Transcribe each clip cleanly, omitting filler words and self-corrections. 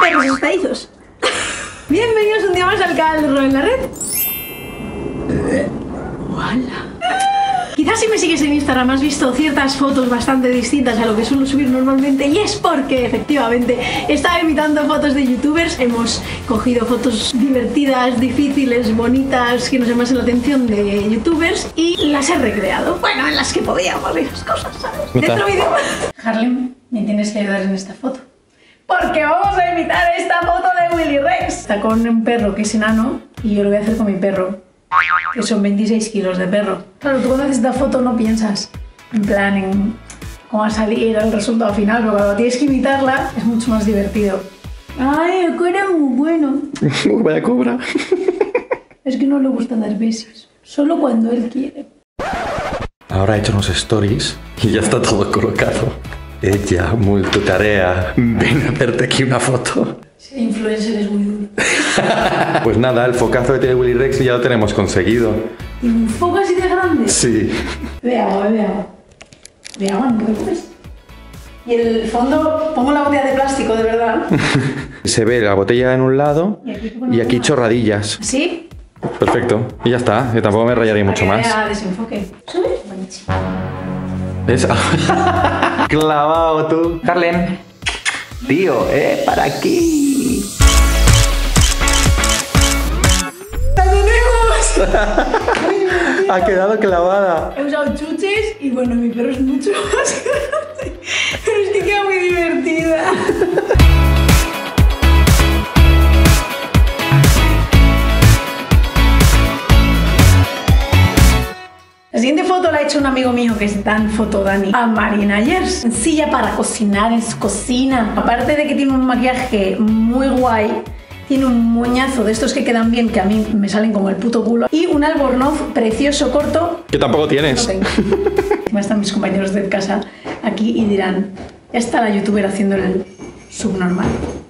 perros estadizos. Bienvenidos un día más al canal de Ro en la red. ¡Hola! Quizás si me sigues en Instagram has visto ciertas fotos bastante distintas a lo que suelo subir normalmente, y es porque efectivamente estaba imitando fotos de youtubers. Hemos cogido fotos divertidas, difíciles, bonitas, que nos llamasen la atención de youtubers y las he recreado. Bueno, en las que podíamos esas cosas, ¿sabes? Dentro vídeo. Harlem, me tienes que ayudar en esta foto, porque vamos a imitar esta foto de Willy Rex. Está con un perro que es enano y yo lo voy a hacer con mi perro, que son 26 kilos de perro. Claro, tú cuando haces esta foto no piensas en plan en cómo va a salir el resultado final, pero cuando tienes que imitarla es mucho más divertido. Ay, el cuero es muy bueno. Vaya cobra. Es que no le gusta dar besos, solo cuando él quiere. Ahora he hecho unos stories y ya está todo colocado. Ella, multitarea, ven a hacerte aquí una foto. Ser influencer es muy duro. Pues nada, el focazo que tiene Willy Rex ya lo tenemos conseguido. ¿Y un foco así de grande? Sí. Ve agua, no te preocupes. Y el fondo, pongo la botella de plástico, de verdad. Se ve la botella en un lado y aquí chorradillas. ¿Sí? Perfecto. Y ya está, yo tampoco me rayaría mucho más. Desenfoque. ¿Sube? Buenísimo. ¿Ves? Clavado tú. Harlem. Tío, para aquí. ¡La tenemos! Ha quedado clavada. He usado chuches y bueno, mi perro es mucho más grande. Pero es que queda muy divertida. La siguiente foto la ha hecho un amigo mío que es Dan Fotodani a Marina Ayers. Sencilla para cocinar en su cocina. Aparte de que tiene un maquillaje muy guay, tiene un moñazo de estos que quedan bien, que a mí me salen como el puto culo, y un albornoz precioso corto. Que tampoco tienes. No tengo. Encima están mis compañeros de casa aquí y dirán, ya está la youtuber haciendo el subnormal.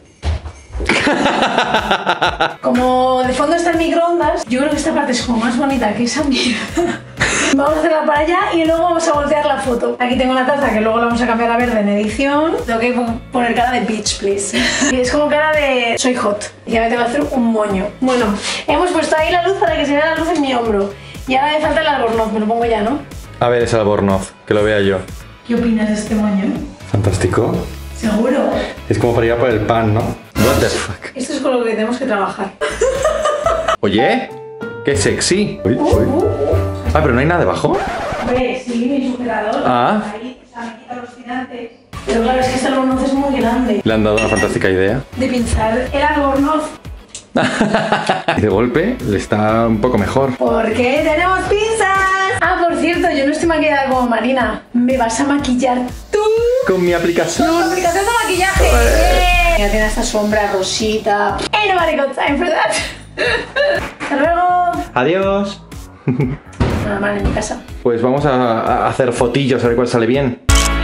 Como de fondo está el microondas, yo creo que esta parte es como más bonita que esa mierda. Vamos a hacerla para allá y luego vamos a voltear la foto. Aquí tengo una taza que luego la vamos a cambiar a verde en edición. Tengo que poner cara de bitch, please. Y es como cara de soy hot. Y ahora te voy a hacer un moño. Bueno, hemos puesto ahí la luz para que se vea la luz en mi hombro. Y ahora me falta el albornoz, me lo pongo ya, ¿no? A ver ese albornoz, que lo vea yo. ¿Qué opinas de este moño? Fantástico. ¿Seguro? Es como para ir a por el pan, ¿no? What the fuck. Esto es con lo que tenemos que trabajar. Oye, qué sexy. Uy, uy. Ah, pero no hay nada debajo. Hombre, sí, mi sujetador. Ah. Ahí, o sea, me quita los tirantes. Pero claro, es que este albornoz es muy grande. Le han dado una fantástica idea. De pinzar el albornoz. Y de golpe le está un poco mejor. Porque tenemos pinzas. Ah, por cierto, yo no estoy maquillada como Marina. Me vas a maquillar tú. Con mi aplicación. Con mi aplicación de maquillaje. Ya tiene esta sombra rosita. Ain't nobody got time for that. Hasta luego. Adiós. Nada mal en mi casa. Pues vamos a hacer fotillos a ver cuál sale bien.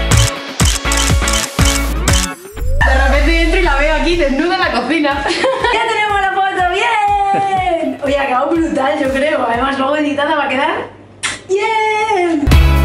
De repente entro y la veo aquí desnuda en la cocina. ¡Ya tenemos la foto! ¡Bien! Oye, ha quedado brutal, yo creo. Además, luego editada va a quedar ¡bien!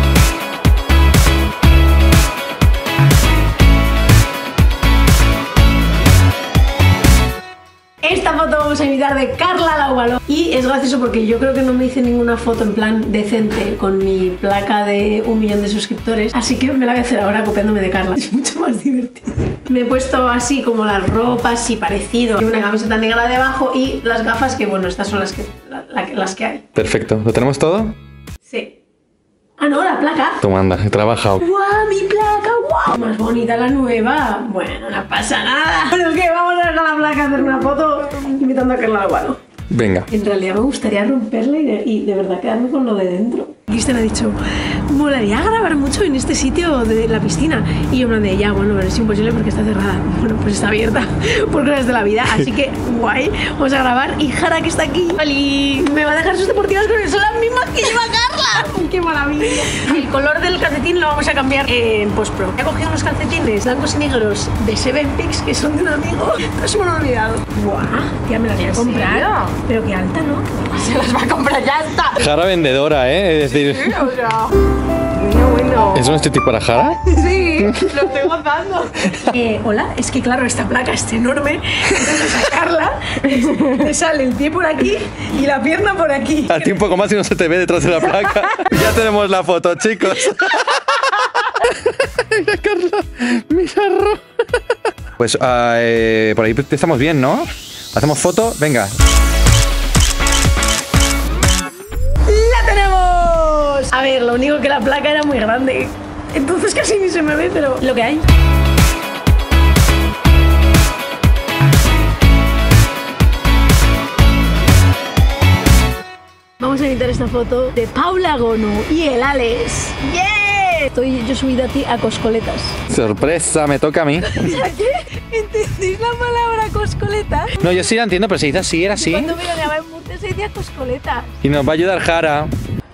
Esta foto vamos a imitar de Carla Laubalo. Y es gracioso porque yo creo que no me hice ninguna foto en plan decente con mi placa de 1 millón de suscriptores. Así que me la voy a hacer ahora copiándome de Carla. Es mucho más divertido. Me he puesto así como las ropas, así parecido. Y una camiseta negra debajo y las gafas que, bueno, estas son las que hay. Perfecto. ¿Lo tenemos todo? Sí. Ah, no, la placa. Toma, anda, he trabajado. ¡Guau, mi placa! ¡Guau! Más bonita la nueva. Bueno, no pasa nada. Bueno, es que vamos a dejar la placa a hacer una foto imitando a Carla Laubalo. Venga. En realidad me gustaría romperla y de verdad quedarme con lo de dentro. Kristen ha dicho, molaría grabar mucho en este sitio de la piscina. Y yo me de ya, bueno, pero es imposible porque está cerrada. Bueno, pues está abierta por cosas de la vida. Así que, guay, vamos a grabar. Y Jara, que está aquí, ¡oli!, me va a dejar sus deportivas con son las mismas que lleva Carla. ¡Qué maravilla! El color del calcetín lo vamos a cambiar en postpro. He cogido unos calcetines blancos y negros de Seven Picks que son de un amigo. Pero se me lo he olvidado. ¡Guau! Tía, me las voy a comprar. Pero qué alta, ¿no? Se las va a comprar, ya está. Jara vendedora, ¿eh? Es decir... Sí, o sea... Bueno. No. ¿Es un street para Jara? Sí, lo estoy gozando. Hola, es que claro, esta placa es enorme, entonces sacarla, te sale el pie por aquí y la pierna por aquí. A ti un poco más y no se te ve detrás de la placa. Ya tenemos la foto, chicos. Mira, Carla, mira. Pues por ahí estamos bien, ¿no? ¿Hacemos foto? Venga. ¡La tenemos! A ver, lo único que la placa era muy grande, entonces casi ni se me ve, pero lo que hay. Vamos a editar esta foto de Paula Gonu y el Alex. ¡Yeah! Estoy yo subida a ti a coscoletas. Sorpresa, me toca a mí. ¿Entendéis la palabra coscoletas? No, yo sí la entiendo, pero se dice así, era así. Cuando me ganaba en Murcia se decía coscoletas. Y nos va a ayudar Jara.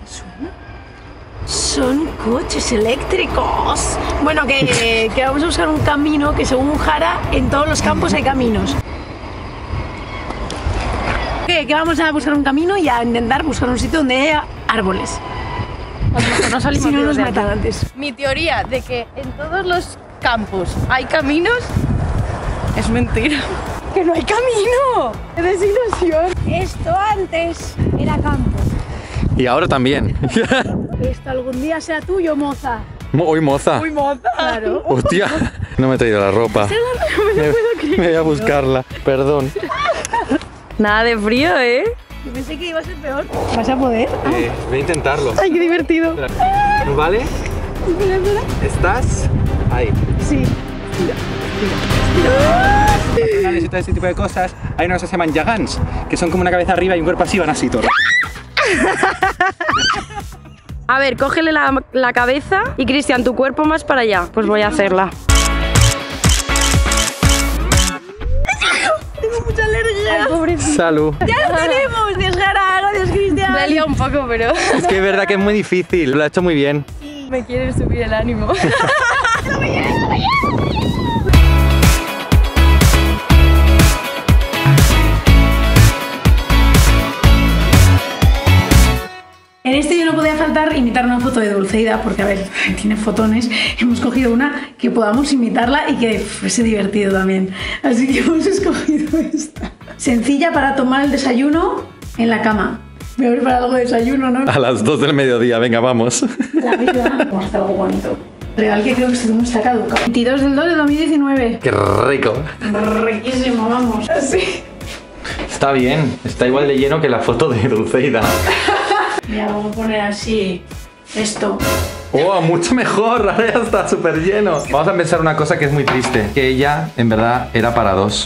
Son coches eléctricos. Bueno, que vamos a buscar un camino que según Jara en todos los campos hay caminos. Que vamos a buscar un camino y a intentar buscar un sitio donde haya árboles. No salimos Si no nos de aquí. matan antes. Mi teoría de que en todos los campos hay caminos es mentira. ¡Que no hay camino! ¡Qué desilusión! Esto antes era campo. Y ahora también. Esto algún día sea tuyo, moza. Hoy moza. ¡Muy moza! Claro. Hostia, no me he traído la ropa. Me voy a buscarla, perdón. Nada de frío, ¿eh? Yo pensé que iba a ser peor. ¿Vas a poder? Voy a intentarlo. ¡Ay, qué divertido! ¿Vale? ¿Estás? Ahí. Sí. Patronales y todo ese tipo de cosas, hay unos que se llaman yagans, que son como una cabeza arriba y un cuerpo así, van así todo. A ver, cógele la cabeza y Cristian, tu cuerpo más para allá. Pues voy a hacerla. Tengo mucha alergia. Pobrecito. Salud. ¡Ya lo tenemos! ¡Dios, Jara! ¡Gracias, Cristian! Me he liado un poco, pero Es que es verdad que es muy difícil, lo ha hecho muy bien. me quiere subir el ánimo. En este yo no podía faltar imitar una foto de Dulceida, porque a ver, tiene fotones. Hemos cogido una que podamos imitarla y que fuese divertido también. Así que hemos escogido esta. Sencilla para tomar el desayuno en la cama. Voy a preparar algo de desayuno, ¿no? A las 2 del mediodía, venga, vamos. La vida. Vamos a hacer algo bonito. Real que creo que no está caducado. 22 del 2 de 2019. Qué rico. Riquísimo, vamos. Así. Está bien, está igual de lleno que la foto de Dulceida. Mira, vamos a poner así esto. ¡Oh, mucho mejor! Ahora ya está súper lleno. Vamos a pensar una cosa que es muy triste. Que ella, en verdad, era para 2.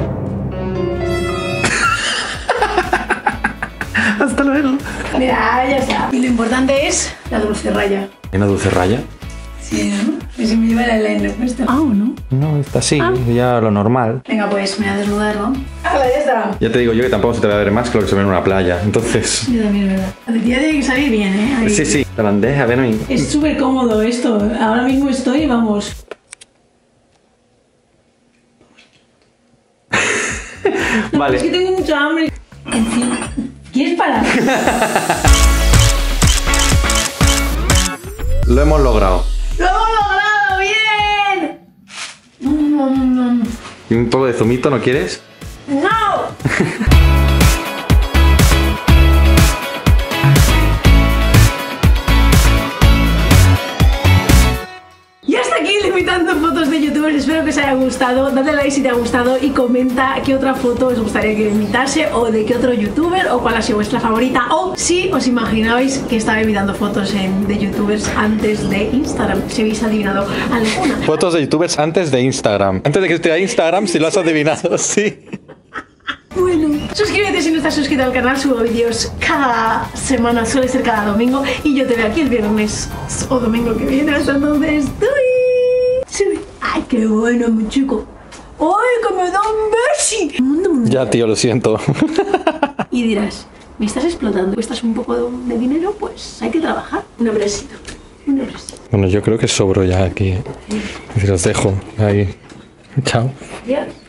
Hasta luego. Mira, ya está. Y lo importante es la dulce raya. ¿Y una dulce raya? Sí, ¿no? Y si me lleva el eyeliner puesto. Ah, ¿o no? No, está así, ya lo normal. Venga, pues me voy a desnudar, ¿no? ¡Hala, ya está! Ya te digo yo que tampoco se te va a ver más que lo que se ve en una playa. Entonces... Yo también, es verdad. La tía tiene que salir bien, ¿eh? Ahí. Sí, sí. La bandeja, ven. Es súper cómodo esto. Ahora mismo estoy, vamos... Vale. Es que tengo mucha hambre. Encima. ¿Quieres parar? Lo hemos logrado. ¡Lo hemos logrado! ¡Bien! ¿Y un poco de zumito no quieres? ¡No! Y hasta aquí limitando fotos de youtubers. Espero que os haya gustado. Dale like si te ha gustado y comenta qué otra foto os gustaría que imitase, o de qué otro youtuber, o cuál ha sido vuestra favorita, o si os imaginabais que estaba imitando fotos de youtubers antes de Instagram, si habéis adivinado alguna. Fotos de youtubers antes de Instagram. Antes de que esté a Instagram, si lo has adivinado, sí. Bueno, suscríbete si no estás suscrito al canal. Subo vídeos cada semana, suele ser cada domingo, y yo te veo aquí el viernes o domingo que viene. Hasta entonces, ¡sube! ¡Ay, qué bueno, mi chico! ¡Ay, que me da un besi! Ya, tío, lo siento. Y dirás, ¿me estás explotando? ¿Cuestas un poco de dinero? Pues hay que trabajar. Un abracito. Un abracito. Bueno, yo creo que sobro ya aquí. Los dejo ahí. Chao. Adiós.